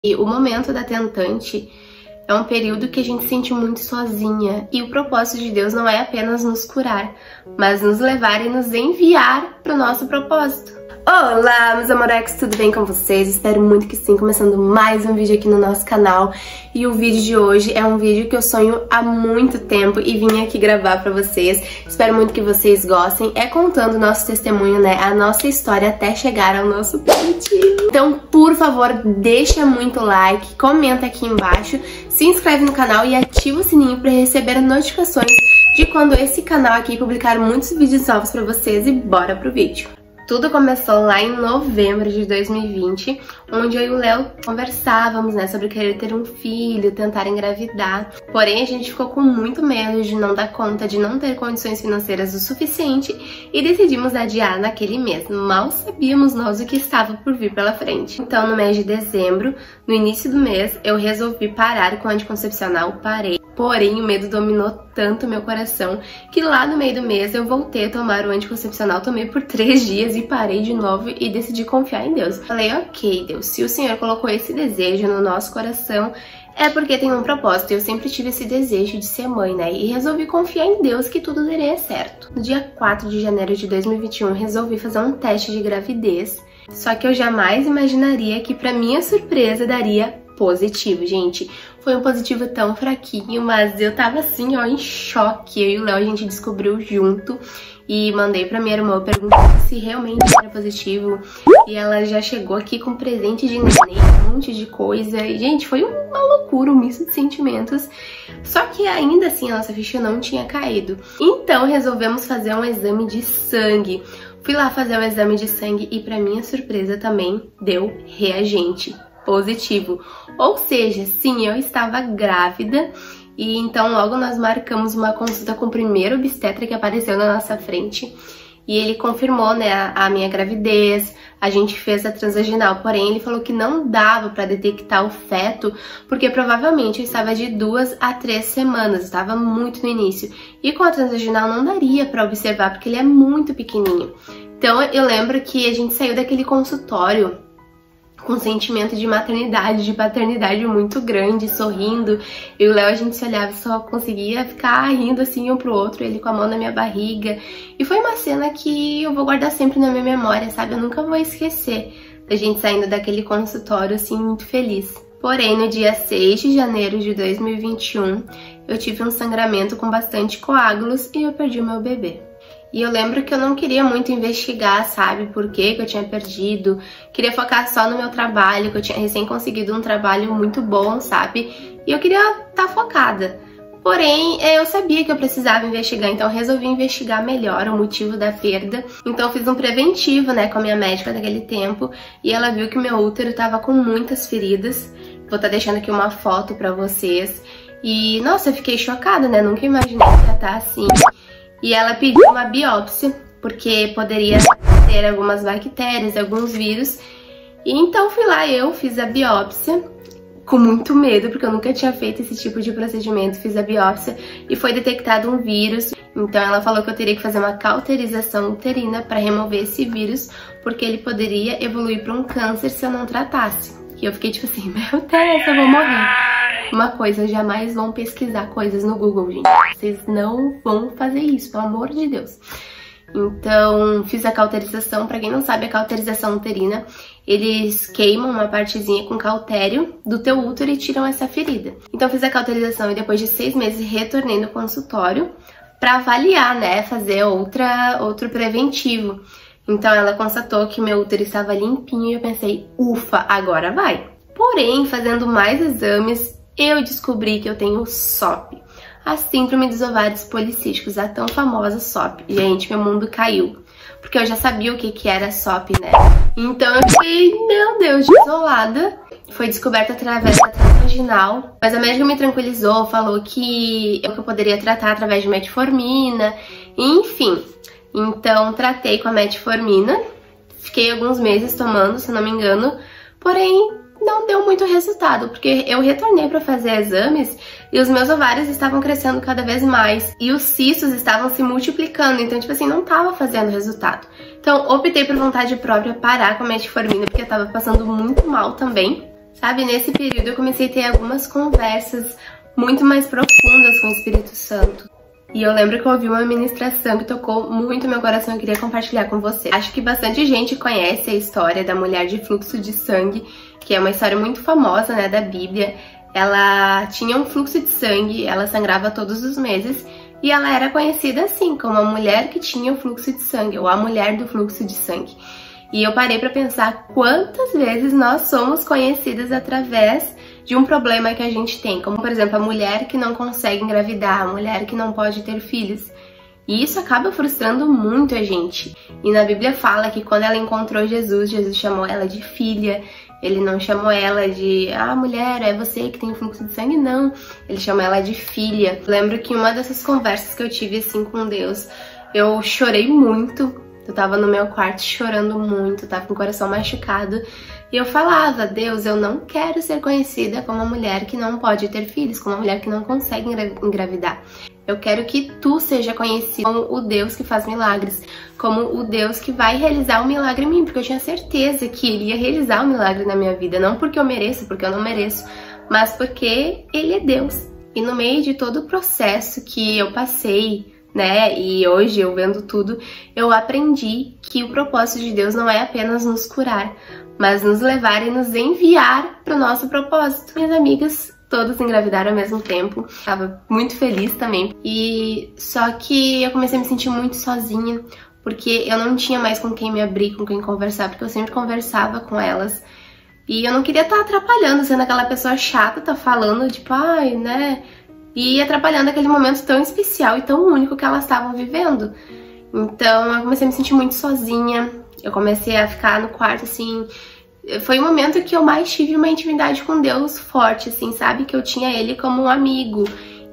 E o momento da tentante é um período que a gente se sente muito sozinha. E o propósito de Deus não é apenas nos curar, mas nos levar e nos enviar para o nosso propósito. Olá, meus amorex, tudo bem com vocês? Espero muito que sim, começando mais um vídeo aqui no nosso canal. E o vídeo de hoje é um vídeo que eu sonho há muito tempo e vim aqui gravar pra vocês. Espero muito que vocês gostem. É contando o nosso testemunho, né? A nossa história até chegar ao nosso objetivo. Então, por favor, deixa muito like, comenta aqui embaixo, se inscreve no canal e ativa o sininho pra receber notificações de quando esse canal aqui publicar muitos vídeos novos pra vocês e bora pro vídeo. Tudo começou lá em novembro de 2020, onde eu e o Léo conversávamos, né, sobre querer ter um filho, tentar engravidar. Porém, a gente ficou com muito medo de não dar conta, de não ter condições financeiras o suficiente e decidimos adiar naquele mês. Mal sabíamos nós o que estava por vir pela frente. Então, no mês de dezembro, no início do mês, eu resolvi parar com o anticoncepcional, parei. Porém, o medo dominou tanto meu coração que lá no meio do mês eu voltei a tomar o anticoncepcional, tomei por 3 dias e parei de novo e decidi confiar em Deus. Falei, ok, Deus, se o Senhor colocou esse desejo no nosso coração, é porque tem um propósito. Eu sempre tive esse desejo de ser mãe, né? E resolvi confiar em Deus que tudo daria certo. No dia 4 de janeiro de 2021, resolvi fazer um teste de gravidez. Só que eu jamais imaginaria que, pra minha surpresa, daria positivo, gente. Foi um positivo tão fraquinho, mas eu tava assim, ó, em choque. Eu e o Léo, a gente descobriu junto e mandei pra minha irmã perguntar se realmente era positivo. E ela já chegou aqui com presente de neném, um monte de coisa. E, gente, foi uma loucura, um misto de sentimentos. Só que ainda assim a nossa ficha não tinha caído. Então resolvemos fazer um exame de sangue. Fui lá fazer o exame de sangue e, pra minha surpresa, também deu reagente positivo. Ou seja, sim, eu estava grávida. E então logo nós marcamos uma consulta com o primeiro obstetra que apareceu na nossa frente. E ele confirmou, né, a minha gravidez. A gente fez a transvaginal, porém ele falou que não dava para detectar o feto, porque provavelmente eu estava de 2 a 3 semanas, estava muito no início. E com a transvaginal não daria para observar, porque ele é muito pequenininho. Então eu lembro que a gente saiu daquele consultório com um sentimento de maternidade, de paternidade muito grande, sorrindo. Eu e o Léo, a gente se olhava e só conseguia ficar rindo assim um pro outro, ele com a mão na minha barriga. E foi uma cena que eu vou guardar sempre na minha memória, sabe? Eu nunca vou esquecer da gente saindo daquele consultório assim muito feliz. Porém, no dia 6 de janeiro de 2021, eu tive um sangramento com bastante coágulos e eu perdi o meu bebê. E eu lembro que eu não queria muito investigar, sabe, por que eu tinha perdido. Queria focar só no meu trabalho, que eu tinha recém conseguido um trabalho muito bom, sabe? E eu queria estar focada. Porém, eu sabia que eu precisava investigar, então eu resolvi investigar melhor o motivo da perda. Então eu fiz um preventivo, né, com a minha médica daquele tempo. E ela viu que meu útero tava com muitas feridas. Vou estar deixando aqui uma foto pra vocês. E, nossa, eu fiquei chocada, né? Nunca imaginei que ia estar assim. E ela pediu uma biópsia, porque poderia ter algumas bactérias, alguns vírus. E então fui lá, eu fiz a biópsia, com muito medo, porque eu nunca tinha feito esse tipo de procedimento. Fiz a biópsia e foi detectado um vírus. Então ela falou que eu teria que fazer uma cauterização uterina para remover esse vírus, porque ele poderia evoluir para um câncer se eu não tratasse. E eu fiquei tipo assim, meu Deus, eu vou morrer. Uma coisa, jamais vão pesquisar coisas no Google, gente. Vocês não vão fazer isso, pelo amor de Deus. Então, fiz a cauterização. Pra quem não sabe, a cauterização uterina, eles queimam uma partezinha com cautério do teu útero e tiram essa ferida. Então, fiz a cauterização e depois de 6 meses retornei no consultório pra avaliar, né, fazer outro preventivo. Então, ela constatou que meu útero estava limpinho e eu pensei, ufa, agora vai. Porém, fazendo mais exames, eu descobri que eu tenho SOP, a síndrome dos ovários policísticos, a tão famosa SOP. Gente, meu mundo caiu, porque eu já sabia o que era SOP, né? Então eu fiquei, meu Deus, desolada. Foi descoberta através da transvaginal, mas a médica me tranquilizou, falou que eu poderia tratar através de metformina, enfim. Então tratei com a metformina, fiquei alguns meses tomando, se não me engano, porém não deu muito resultado, porque eu retornei para fazer exames e os meus ovários estavam crescendo cada vez mais e os cistos estavam se multiplicando, então tipo assim, não tava fazendo resultado. Então optei por vontade própria parar com a metformina, porque eu tava passando muito mal também. Sabe, nesse período eu comecei a ter algumas conversas muito mais profundas com o Espírito Santo. E eu lembro que eu ouvi uma ministração que tocou muito meu coração e eu queria compartilhar com você. Acho que bastante gente conhece a história da mulher de fluxo de sangue, que é uma história muito famosa, né, da Bíblia. Ela tinha um fluxo de sangue, ela sangrava todos os meses e ela era conhecida assim, como a mulher que tinha o fluxo de sangue, ou a mulher do fluxo de sangue. E eu parei pra pensar quantas vezes nós somos conhecidas através de um problema que a gente tem, como por exemplo a mulher que não consegue engravidar, a mulher que não pode ter filhos. E isso acaba frustrando muito a gente. E na Bíblia fala que quando ela encontrou Jesus, Jesus chamou ela de filha. Ele não chamou ela de, mulher, é você que tem fluxo de sangue, não. Ele chamou ela de filha. Lembro que uma dessas conversas que eu tive assim com Deus, eu chorei muito. Eu tava no meu quarto chorando muito, tava com o coração machucado. E eu falava, Deus, eu não quero ser conhecida como uma mulher que não pode ter filhos, como uma mulher que não consegue engravidar. Eu quero que tu seja conhecido como o Deus que faz milagres, como o Deus que vai realizar um milagre em mim, porque eu tinha certeza que Ele ia realizar um milagre na minha vida, não porque eu mereço, porque eu não mereço, mas porque Ele é Deus. E no meio de todo o processo que eu passei, né, e hoje eu vendo tudo, eu aprendi que o propósito de Deus não é apenas nos curar, mas nos levar e nos enviar para o nosso propósito. Minhas amigas todas engravidaram ao mesmo tempo, tava muito feliz também. E só que eu comecei a me sentir muito sozinha, porque eu não tinha mais com quem me abrir, com quem conversar, porque eu sempre conversava com elas. E eu não queria estar atrapalhando, sendo aquela pessoa chata, tá falando, tipo, né? E atrapalhando aquele momento tão especial e tão único que elas estavam vivendo. Então eu comecei a me sentir muito sozinha, eu comecei a ficar no quarto, assim. Foi o momento que eu mais tive uma intimidade com Deus forte, assim, sabe? Que eu tinha Ele como um amigo.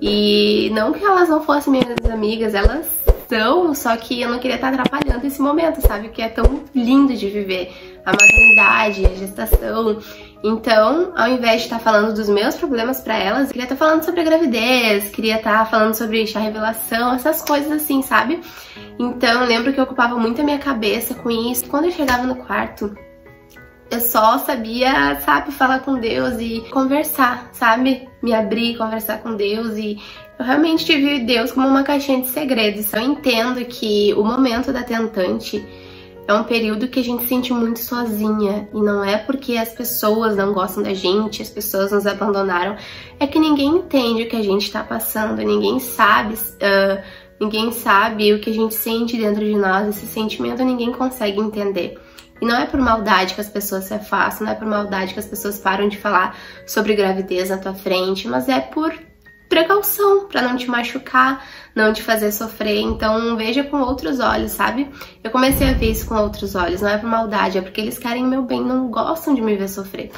E não que elas não fossem minhas amigas, elas são, só que eu não queria estar atrapalhando esse momento, sabe? Que é tão lindo de viver. A maternidade, a gestação. Então, ao invés de estar falando dos meus problemas pra elas, eu queria estar falando sobre a gravidez, queria estar falando sobre chá revelação, essas coisas assim, sabe? Então, eu lembro que eu ocupava muito a minha cabeça com isso. Quando eu chegava no quarto, eu só sabia, sabe, falar com Deus e conversar, sabe? Me abrir, conversar com Deus e eu realmente tive Deus como uma caixinha de segredos. Eu entendo que o momento da tentante é um período que a gente se sente muito sozinha, e não é porque as pessoas não gostam da gente, as pessoas nos abandonaram, é que ninguém entende o que a gente tá passando, ninguém sabe o que a gente sente dentro de nós, esse sentimento ninguém consegue entender. E não é por maldade que as pessoas se afastam, não é por maldade que as pessoas param de falar sobre gravidez na tua frente, mas é por precaução, pra não te machucar, não te fazer sofrer. Então veja com outros olhos, sabe? Eu comecei a ver isso com outros olhos, não é por maldade, é porque eles querem meu bem, não gostam de me ver sofrer.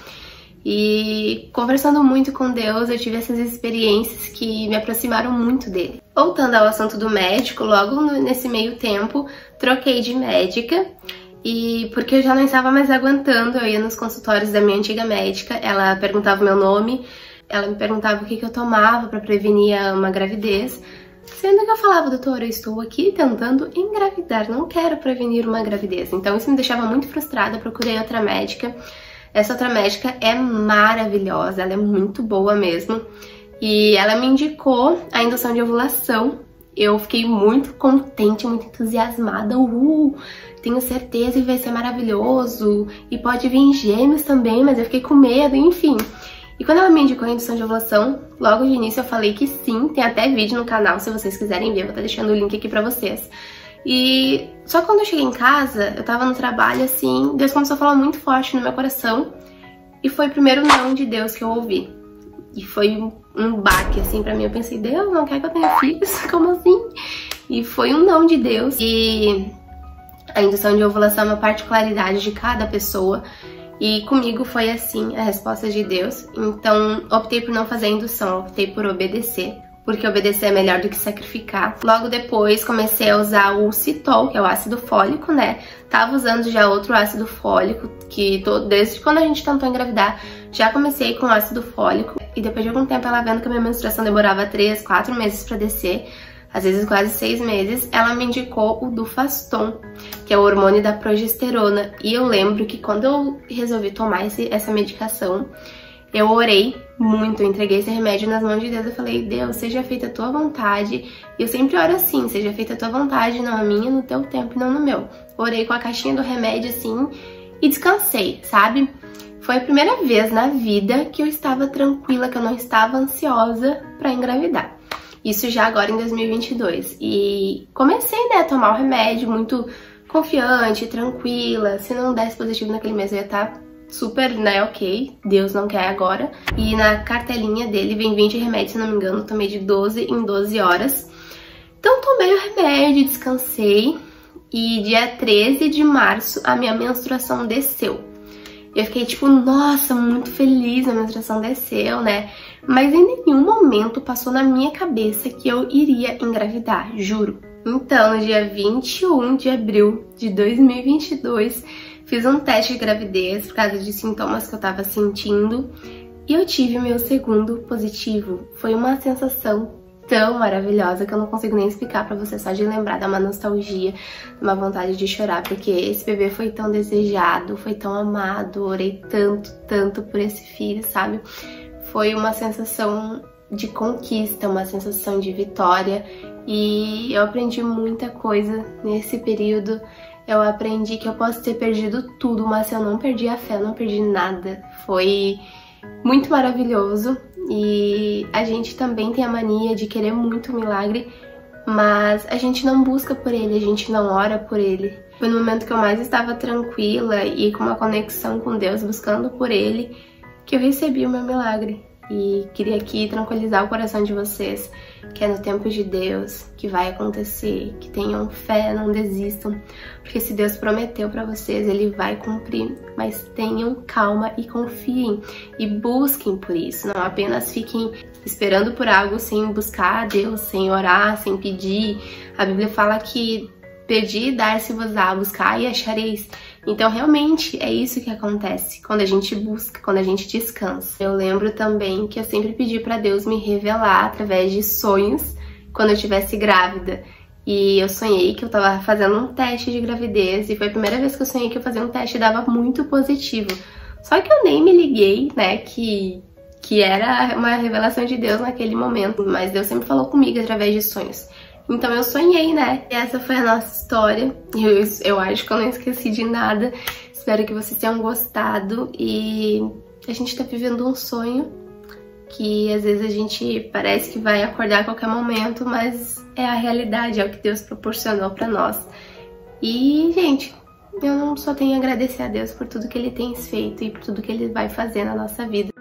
E conversando muito com Deus, eu tive essas experiências que me aproximaram muito dele. Voltando ao assunto do médico, logo nesse meio tempo, troquei de médica. E porque eu já não estava mais aguentando, eu ia nos consultórios da minha antiga médica, ela perguntava o meu nome, ela me perguntava o que eu tomava para prevenir uma gravidez, sendo que eu falava, doutora, eu estou aqui tentando engravidar, não quero prevenir uma gravidez. Então isso me deixava muito frustrada, procurei outra médica. Essa outra médica é maravilhosa, ela é muito boa mesmo, e ela me indicou a indução de ovulação. Eu fiquei muito contente, muito entusiasmada, tenho certeza que vai ser maravilhoso, e pode vir gêmeos também, mas eu fiquei com medo, enfim. E quando ela me indicou a indução de ovulação, logo de início eu falei que sim, tem até vídeo no canal, se vocês quiserem ver, eu vou estar deixando o link aqui pra vocês. E só quando eu cheguei em casa, eu tava no trabalho assim, Deus começou a falar muito forte no meu coração, e foi o primeiro não de Deus que eu ouvi. E foi um baque assim pra mim, eu pensei, Deus, não quer que eu tenha filhos? Como assim? E foi um não de Deus. E a indução de ovulação é uma particularidade de cada pessoa. E comigo foi assim, a resposta de Deus. Então, optei por não fazer a indução, optei por obedecer. Porque obedecer é melhor do que sacrificar. Logo depois, comecei a usar o Citol, que é o ácido fólico, né? Tava usando já outro ácido fólico, que desde quando a gente tentou engravidar, já comecei com ácido fólico. E depois de algum tempo, ela vendo que a minha menstruação demorava 3, 4 meses pra descer, às vezes quase 6 meses, ela me indicou o Dufaston, que é o hormônio da progesterona. E eu lembro que quando eu resolvi tomar essa medicação, Eu orei muito, eu entreguei esse remédio nas mãos de Deus. Eu falei, Deus, seja feita a tua vontade. E eu sempre oro assim, seja feita a tua vontade, não a minha, no teu tempo e não no meu. Orei com a caixinha do remédio assim e descansei, sabe? Foi a primeira vez na vida que eu estava tranquila, que eu não estava ansiosa pra engravidar. Isso já agora em 2022. E comecei, né, a tomar o remédio muito confiante, tranquila. Se não desse positivo naquele mês, eu ia estar super, né, ok, Deus não quer agora. E na cartelinha dele vem 20 remédios, se não me engano, tomei de 12 em 12 horas. Então tomei o remédio, descansei e dia 13 de março a minha menstruação desceu. Eu fiquei tipo, nossa, muito feliz, a menstruação desceu, né? Mas em nenhum momento passou na minha cabeça que eu iria engravidar, juro. Então, no dia 21 de abril de 2022, fiz um teste de gravidez por causa de sintomas que eu tava sentindo e eu tive meu segundo positivo. Foi uma sensação tão maravilhosa que eu não consigo nem explicar pra você, só de lembrar, dá uma nostalgia, uma vontade de chorar, porque esse bebê foi tão desejado, foi tão amado, orei tanto, tanto por esse filho, sabe? Foi uma sensação de conquista, uma sensação de vitória e eu aprendi muita coisa nesse período. Eu aprendi que eu posso ter perdido tudo, mas eu não perdi a fé, eu não perdi nada. Foi muito maravilhoso e a gente também tem a mania de querer muito um milagre, mas a gente não busca por ele, a gente não ora por ele. Foi no momento que eu mais estava tranquila e com uma conexão com Deus, buscando por ele, que eu recebi o meu milagre. E queria aqui tranquilizar o coração de vocês, que é no tempo de Deus, que vai acontecer, que tenham fé, não desistam, porque se Deus prometeu pra vocês, Ele vai cumprir, mas tenham calma e confiem e busquem por isso, não apenas fiquem esperando por algo sem buscar a Deus, sem orar, sem pedir. A Bíblia fala que pedi, dar-se-vos-á, buscar e achareis. Então, realmente, é isso que acontece quando a gente busca, quando a gente descansa. Eu lembro também que eu sempre pedi pra Deus me revelar através de sonhos quando eu estivesse grávida. E eu sonhei que eu tava fazendo um teste de gravidez e foi a primeira vez que eu sonhei que eu fazia um teste e dava muito positivo. Só que eu nem me liguei, né, que era uma revelação de Deus naquele momento, mas Deus sempre falou comigo através de sonhos. Então eu sonhei, né? E essa foi a nossa história. Eu acho que eu não esqueci de nada. Espero que vocês tenham gostado. E a gente tá vivendo um sonho que às vezes a gente parece que vai acordar a qualquer momento, mas é a realidade, é o que Deus proporcionou pra nós. E, gente, eu só tenho a agradecer a Deus por tudo que Ele tem feito e por tudo que Ele vai fazer na nossa vida.